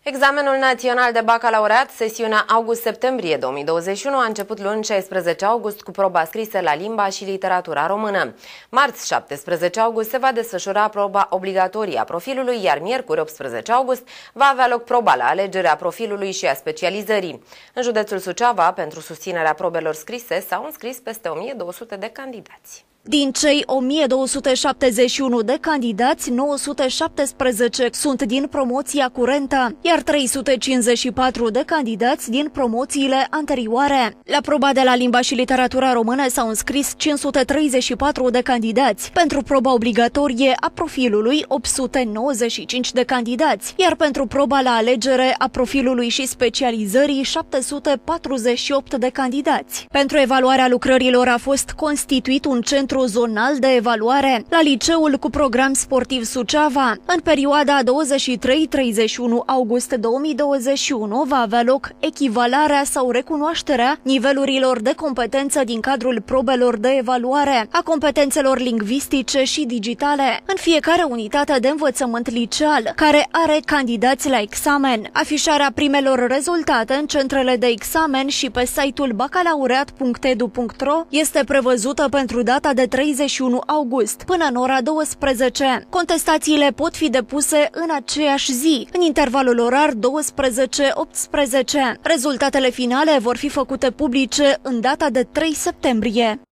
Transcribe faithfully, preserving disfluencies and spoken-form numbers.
Examenul național de bacalaureat, sesiunea august-septembrie două mii douăzeci și unu, a început luni șaisprezece august cu proba scrisă la limba și literatura română. Marți șaptesprezece august se va desfășura proba obligatorie a profilului, iar miercuri optsprezece august va avea loc proba la alegerea profilului și a specializării. În județul Suceava, pentru susținerea probelor scrise, s-au înscris peste o mie două sute de candidați. Din cei o mie două sute șaptezeci și unu de candidați, nouă sute șaptesprezece sunt din promoția curentă, iar trei sute cincizeci și patru de candidați din promoțiile anterioare. La proba de la limba și literatura română s-au înscris cinci sute treizeci și patru de candidați, pentru proba obligatorie a profilului opt sute nouăzeci și cinci de candidați, iar pentru proba la alegere a profilului și specializării șapte sute patruzeci și opt de candidați. Pentru evaluarea lucrărilor a fost constituit un centru zonal de evaluare la liceul cu program sportiv Suceava. În perioada douăzeci și trei treizeci și unu august două mii douăzeci și unu va avea loc echivalarea sau recunoașterea nivelurilor de competență din cadrul probelor de evaluare a competențelor lingvistice și digitale în fiecare unitate de învățământ liceal care are candidați la examen. Afișarea primelor rezultate în centrele de examen și pe site-ul bacalaureat punct edu punct ro este prevăzută pentru data de treizeci și unu august până în ora douăsprezece. Contestațiile pot fi depuse în aceeași zi, în intervalul orar douăsprezece optsprezece. Rezultatele finale vor fi făcute publice în data de trei septembrie.